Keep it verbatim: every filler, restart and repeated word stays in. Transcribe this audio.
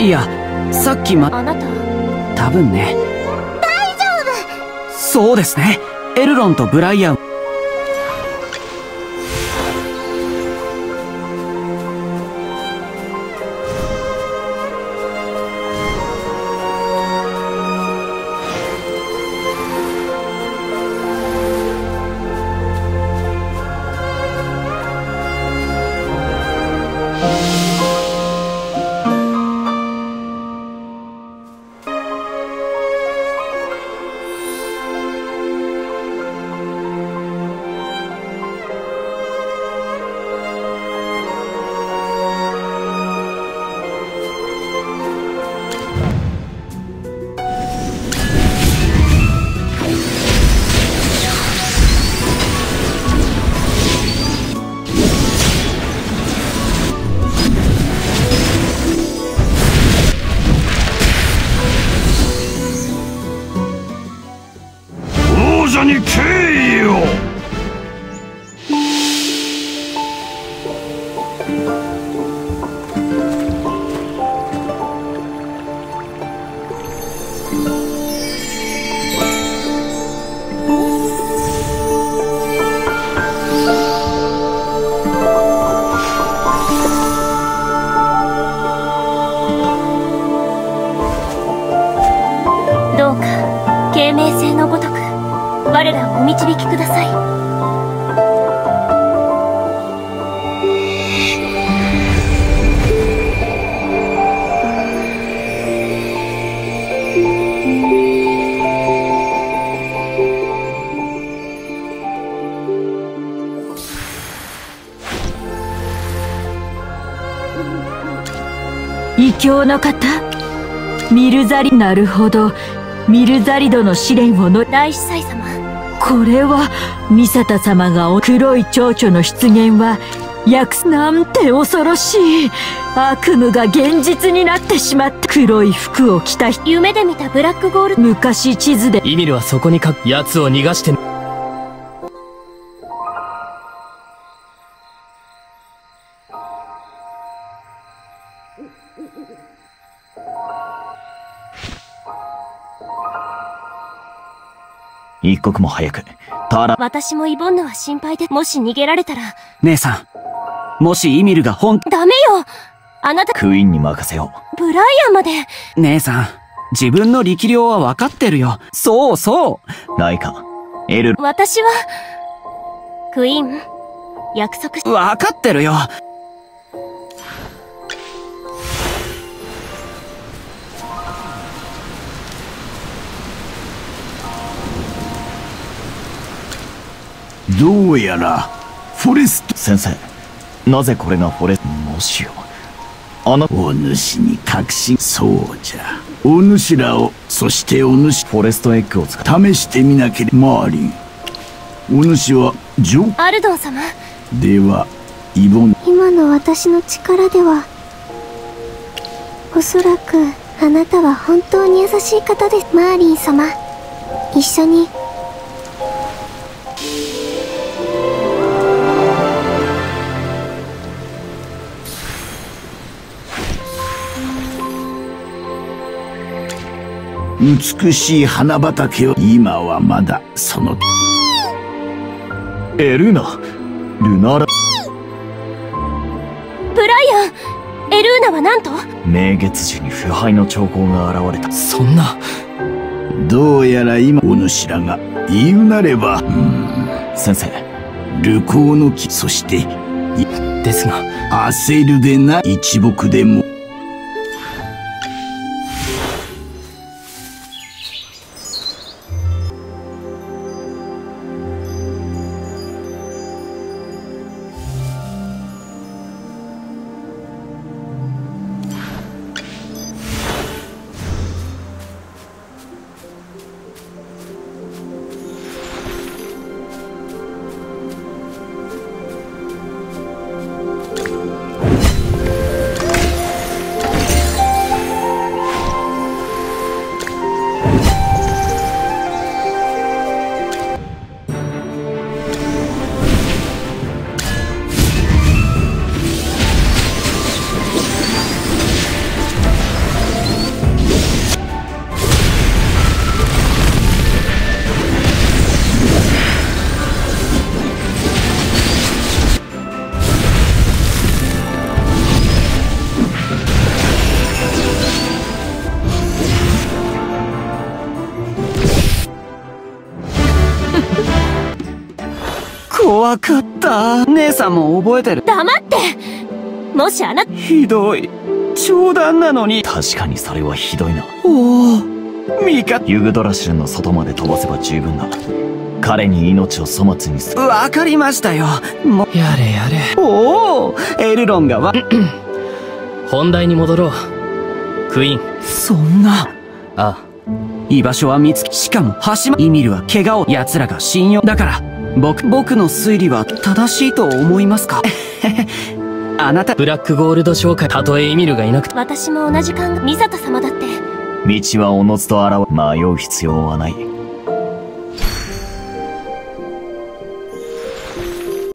いや、さっきま、 あなた多分ね。 大丈夫。そうですね。エルロンとブライアン。 王者に敬意を。 どうか慶明星のごとく我らをお導きください。 異教の方、ミルザリ、なるほど、ミルザリドの試練をの大司祭様、 これはミサタ様がお黒い蝶々の出現は約なんて恐ろしい。悪夢が現実になってしまった。黒い服を着た人、 夢で見たブラックゴールド。 昔地図でイミルはそこにか奴を逃がして。 一刻も早くタラ。 私もイボンヌは心配で、もし逃げられたら。 姉さん、もしイミルが本。 ダメよ、あなた。 クイーンに任せよう。ブライアンまで。 姉さん、自分の力量は分かってるよ。そうそう。 ライカ、エル。 私はクイーン、約束し。 分かってるよ。 どうやらフォレスト。 先生、なぜこれがフォレスト。もしよあなお主に確信。そうじゃ、お主らを、そしてお主フォレストエッグを使試してみなければ。マーリン、お主はジョアルドン様ではイボン。 今の私の力では、おそらくあなたは本当に優しい方です。マーリン様、一緒に。 美しい花畑を。今はまだその。 エルーナ、ルナーラ。 ブライアン、エルーナはなんと。 明月時に腐敗の兆候が現れた。 そんな。 どうやら今お主らが言うなれば、うん、 先生、 流行の木、そしてですが焦るでな。一木でも。 わかった。姉さんも覚えてる。 黙って。もしあなた、 ひどい。冗談なのに。 確かにそれはひどいな。 おお、ミカ。 ユグドラシルの外まで飛ばせば十分だ。彼に命を粗末にする。 わかりましたよ。もう、 やれやれ。 おお、エルロンがわ、 本題に戻ろう。クイーン。 そんな。 ああ。 居場所は見つけ、しかも橋ま、イミルは怪我を、奴らが信用。だから、僕、僕の推理は正しいと思いますか？あなた、 ブラックゴールド商会、たとえエミルがいなくて。 私も同じ考え。ミサト様だって。 道はおのずと現れ、迷う必要はない。